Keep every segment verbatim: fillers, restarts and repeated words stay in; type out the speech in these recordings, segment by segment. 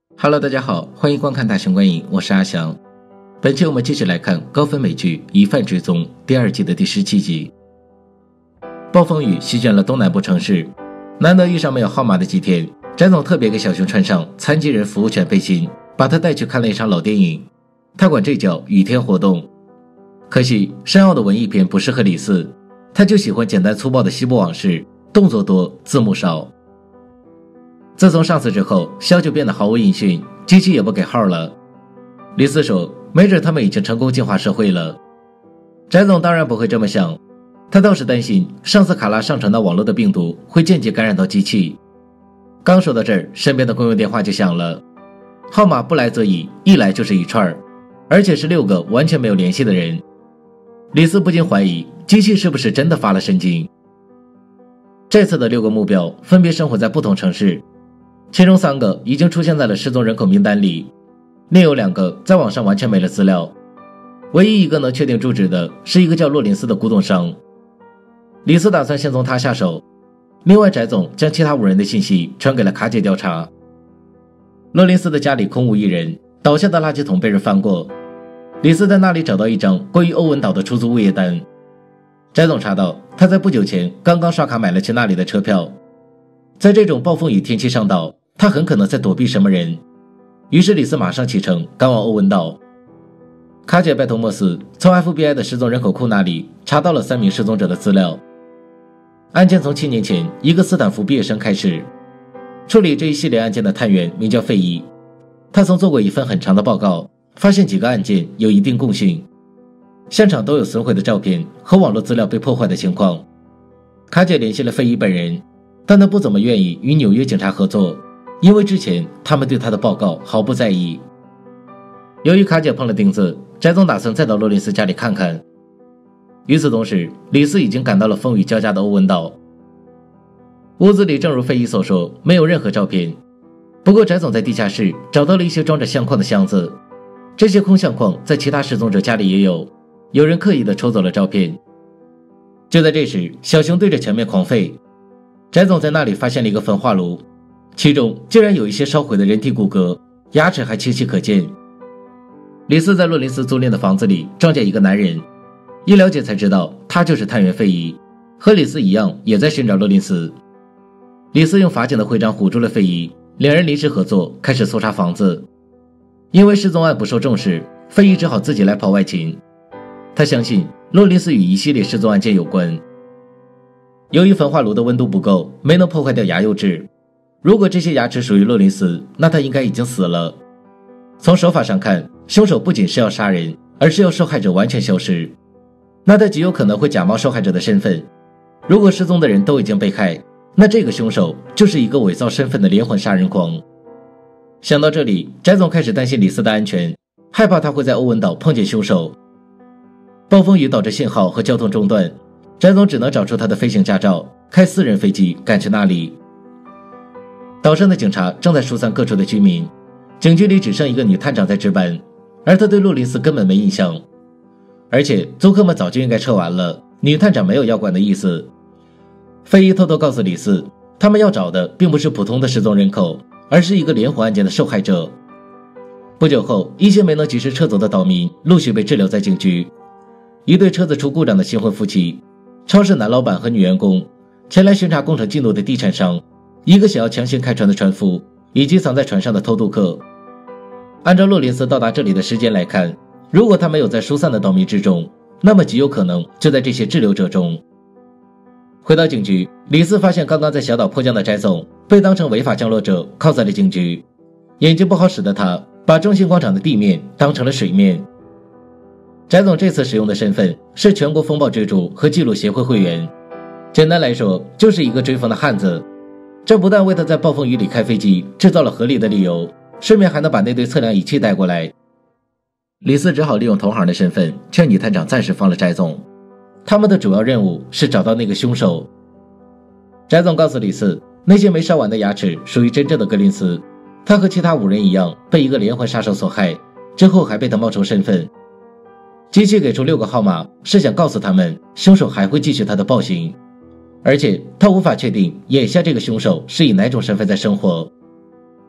Hello， 大家好，欢迎观看大熊观影，我是阿翔。本期我们继续来看高分美剧《疑犯追踪》第二季的第十七集。暴风雨席卷了东南部城市，难得遇上没有号码的几天，翟总特别给小熊穿上残疾人服务犬背心，把他带去看了一场老电影，他管这叫雨天活动。可惜深奥的文艺片不适合李四，他就喜欢简单粗暴的西部往事，动作多，字幕少。自从上次之后，萧就变得毫无音讯，机器也不给号了。李四说，没准他们已经成功进化社会了。翟总当然不会这么想，他倒是担心上次卡拉上传到网络的病毒会间接感染到机器。刚说到这儿，身边的公用电话就响了，号码不来则已，一来就是一串，而且是六个完全没有联系的人。李四不禁怀疑机器是不是真的发了神经。这次的六个目标分别生活在不同城市，其中三个已经出现在了失踪人口名单里，另有两个在网上完全没了资料，唯一一个能确定住址的是一个叫洛林斯的古董商。李斯打算先从他下手，另外翟总将其他五人的信息传给了卡姐调查。洛林斯的家里空无一人，倒下的垃圾桶被人翻过，李斯在那里找到一张关于欧文岛的出租物业单。翟总查到他在不久前刚刚刷卡买了去那里的车票，在这种暴风雨天气上岛，他很可能在躲避什么人，于是李斯马上启程赶往欧文岛。卡姐拜托莫斯从 F B I 的失踪人口库那里查到了三名失踪者的资料。案件从七年前一个斯坦福毕业生开始，处理这一系列案件的探员名叫费伊，他曾做过一份很长的报告，发现几个案件有一定共性，现场都有损毁的照片和网络资料被破坏的情况。卡姐联系了费伊本人，但他不怎么愿意与纽约警察合作，因为之前他们对他的报告毫不在意。由于卡姐碰了钉子，翟总打算再到洛林斯家里看看。与此同时，李斯已经赶到了风雨交加的欧文岛。屋子里正如费伊所说，没有任何照片，不过翟总在地下室找到了一些装着相框的箱子，这些空相框在其他失踪者家里也有，有人刻意的抽走了照片。就在这时，小熊对着前面狂吠，翟总在那里发现了一个焚化炉，其中竟然有一些烧毁的人体骨骼，牙齿还清晰可见。李斯在洛林斯租赁的房子里撞见一个男人，一了解才知道他就是探员费伊，和李斯一样也在寻找洛林斯。李斯用法警的徽章唬住了费伊，两人临时合作开始搜查房子。因为失踪案不受重视，费伊只好自己来跑外勤。他相信洛林斯与一系列失踪案件有关。由于焚化炉的温度不够，没能破坏掉牙釉质，如果这些牙齿属于洛林斯，那他应该已经死了。从手法上看，凶手不仅是要杀人，而是要受害者完全消失，那他极有可能会假冒受害者的身份。如果失踪的人都已经被害，那这个凶手就是一个伪造身份的连环杀人狂。想到这里，翟总开始担心李斯的安全，害怕他会在欧文岛碰见凶手。暴风雨导致信号和交通中断，翟总只能找出他的飞行驾照，开私人飞机赶去那里。岛上的警察正在疏散各处的居民，警局里只剩一个女探长在值班，而他对洛林斯根本没印象，而且租客们早就应该撤完了，女探长没有要管的意思。费伊偷偷告诉李斯，他们要找的并不是普通的失踪人口，而是一个连环案件的受害者。不久后，一些没能及时撤走的岛民陆续被滞留在警局。一对车子出故障的新婚夫妻，超市男老板和女员工，前来巡查工程进度的地产商，一个想要强行开船的船夫，以及藏在船上的偷渡客。按照洛林斯到达这里的时间来看，如果他没有在疏散的岛民之中，那么极有可能就在这些滞留者中。回到警局，李斯发现刚刚在小岛迫降的翟总被当成违法降落者铐在了警局，眼睛不好使的他把中心广场的地面当成了水面。翟总这次使用的身份是全国风暴追逐和记录协会会员，简单来说就是一个追风的汉子。这不但为他在暴风雨里开飞机制造了合理的理由，顺便还能把那堆测量仪器带过来。李斯只好利用同行的身份劝女探长暂时放了翟总，他们的主要任务是找到那个凶手。翟总告诉李斯，那些没烧完的牙齿属于真正的格林斯，他和其他五人一样被一个连环杀手所害，之后还被他冒充身份。机器给出六个号码，是想告诉他们凶手还会继续他的暴行，而且他无法确定眼下这个凶手是以哪种身份在生活。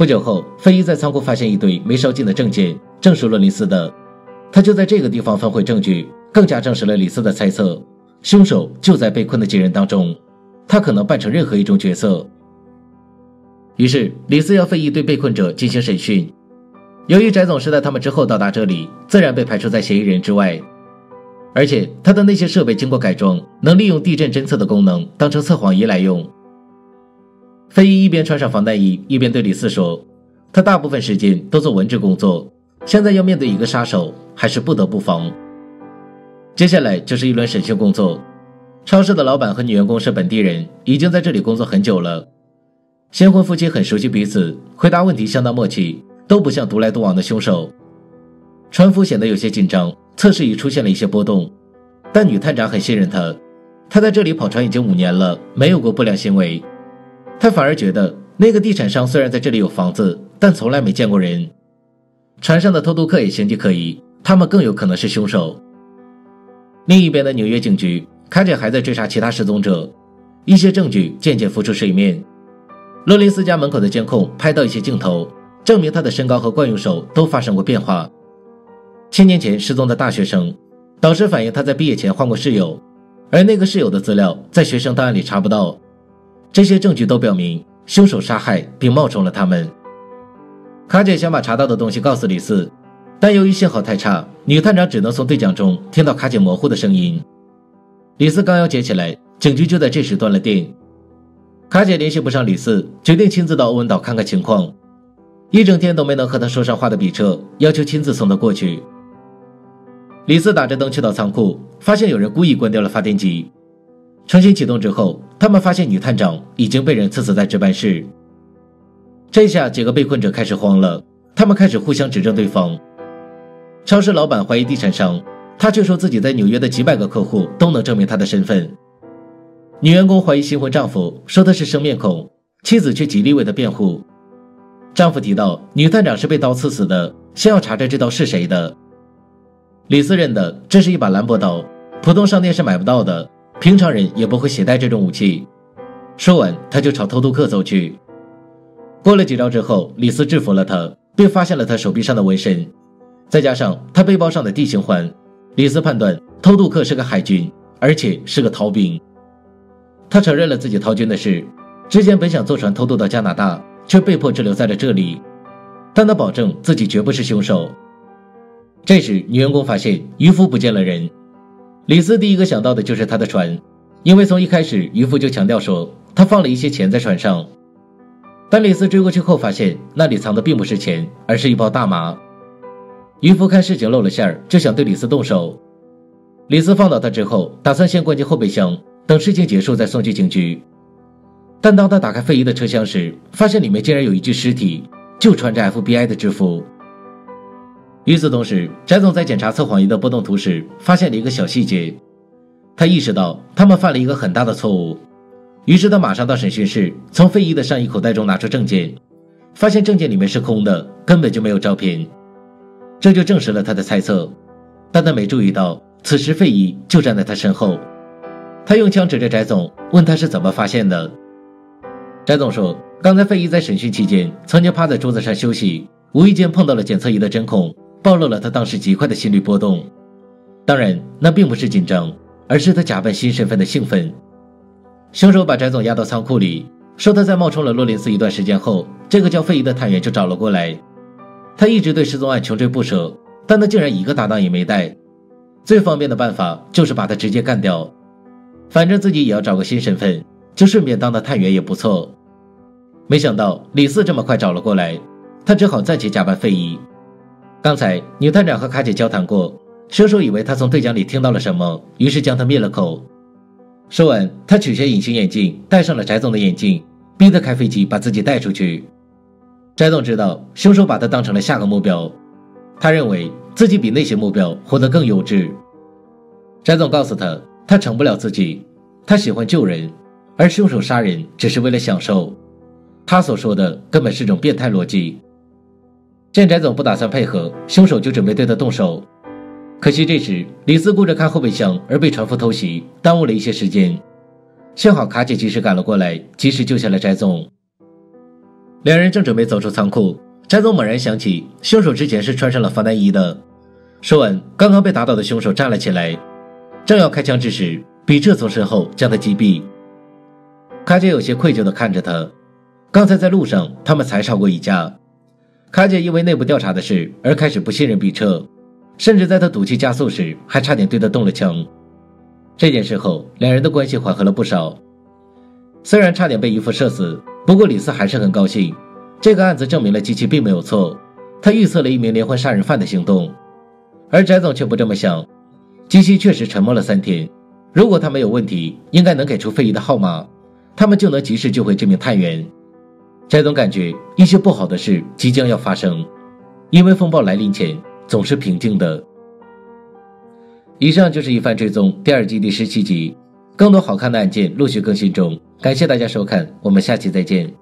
不久后，费伊在仓库发现一堆没烧尽的证件，正是罗林斯的。他就在这个地方焚毁证据，更加证实了李斯的猜测，凶手就在被困的几人当中，他可能扮成任何一种角色。于是李斯要费伊对被困者进行审讯。由于翟总是在他们之后到达这里，自然被排除在嫌疑人之外，而且他的那些设备经过改装，能利用地震侦测的功能当成测谎仪来用。费伊一边穿上防弹衣，一边对李斯说，他大部分时间都做文职工作，现在要面对一个杀手，还是不得不防。接下来就是一轮审讯工作。超市的老板和女员工是本地人，已经在这里工作很久了。先婚夫妻很熟悉彼此，回答问题相当默契，都不像独来独往的凶手。船夫显得有些紧张，测试仪出现了一些波动，但女探长很信任他，他在这里跑船已经五年了，没有过不良行为。他反而觉得那个地产商虽然在这里有房子，但从来没见过人。船上的偷渡客也形迹可疑，他们更有可能是凶手。另一边的纽约警局，卡姐还在追查其他失踪者，一些证据渐渐浮出水面。罗林斯家门口的监控拍到一些镜头，证明他的身高和惯用手都发生过变化。七年前失踪的大学生，导师反映他在毕业前换过室友，而那个室友的资料在学生档案里查不到。这些证据都表明凶手杀害并冒充了他们。卡姐想把查到的东西告诉李斯，但由于信号太差，女探长只能从对讲中听到卡姐模糊的声音。李斯刚要接起来，警局就在这时断了电。卡姐联系不上李斯，决定亲自到欧文岛看看情况。一整天都没能和他说上话的比彻要求亲自送他过去。李斯打着灯去到仓库，发现有人故意关掉了发电机。重新启动之后，他们发现女探长已经被人刺死在值班室。这下几个被困者开始慌了，他们开始互相指证对方。超市老板怀疑地产商，他却说自己在纽约的几百个客户都能证明他的身份。女员工怀疑新婚丈夫，说他是生面孔，妻子却极力为他辩护。丈夫提到女探长是被刀刺死的，先要查查这刀是谁的。李斯认的这是一把兰博刀，普通商店是买不到的，平常人也不会携带这种武器。说完他就朝偷渡客走去。过了几招之后，李斯制服了他，并发现了他手臂上的纹身，再加上他背包上的地形环，李斯判断偷渡客是个海军，而且是个逃兵。他承认了自己逃军的事，之前本想坐船偷渡到加拿大，却被迫滞留在了这里，但他保证自己绝不是凶手。这时女员工发现渔夫不见了人，李斯第一个想到的就是他的船，因为从一开始渔夫就强调说他放了一些钱在船上。但李斯追过去后发现那里藏的并不是钱，而是一包大麻。渔夫看事情露了馅儿，就想对李斯动手。李斯放倒他之后，打算先关进后备箱，等事情结束再送去警局。但当他打开费伊的车厢时，发现里面竟然有一具尸体，就穿着 F B I 的制服。与此同时，翟总在检查测谎仪的波动图时发现了一个小细节，他意识到他们犯了一个很大的错误。于是他马上到审讯室，从费伊的上衣口袋中拿出证件，发现证件里面是空的，根本就没有照片。这就证实了他的猜测，但他没注意到此时费伊就站在他身后。他用枪指着翟总，问他是怎么发现的。翟总说，刚才费伊在审讯期间曾经趴在桌子上休息，无意间碰到了检测仪的针孔，暴露了他当时极快的心率波动。当然那并不是紧张，而是他假扮新身份的兴奋。凶手把翟总押到仓库里，说他在冒充了洛林斯一段时间后，这个叫费伊的探员就找了过来。他一直对失踪案穷追不舍，但他竟然一个搭档也没带。最方便的办法就是把他直接干掉，反正自己也要找个新身份，就顺便当的探员也不错。没想到李四这么快找了过来，他只好暂且假扮费伊。刚才女探长和卡姐交谈过，凶手以为他从对讲里听到了什么，于是将他灭了口。说完，他取下隐形眼镜，戴上了翟总的眼镜，逼他开飞机把自己带出去。翟总知道凶手把他当成了下个目标，他认为自己比那些目标活得更优质。翟总告诉他，他成不了自己，他喜欢救人，而凶手杀人只是为了享受。他所说的根本是种变态逻辑。见翟总不打算配合，凶手就准备对他动手。可惜这时李斯顾着看后备箱而被船夫偷袭，耽误了一些时间。幸好卡姐及时赶了过来，及时救下了翟总。 两人正准备走出仓库，翟总猛然想起凶手之前是穿上了防弹衣的。说完，刚刚被打倒的凶手站了起来，正要开枪之时，比彻从身后将他击毙。卡姐有些愧疚地看着他，刚才在路上他们才吵过一架。卡姐因为内部调查的事而开始不信任比彻，甚至在他赌气加速时还差点对他动了枪。这件事后，两人的关系缓和了不少。虽然差点被渔夫射死，不过李斯还是很高兴，这个案子证明了机器并没有错，他预测了一名连环杀人犯的行动。而翟总却不这么想，机器确实沉默了三天，如果他没有问题，应该能给出费姨的号码，他们就能及时救回这名探员。翟总感觉一些不好的事即将要发生，因为风暴来临前总是平静的。以上就是《疑犯追踪》第二季第十七集，更多好看的案件陆续更新中，感谢大家收看，我们下期再见。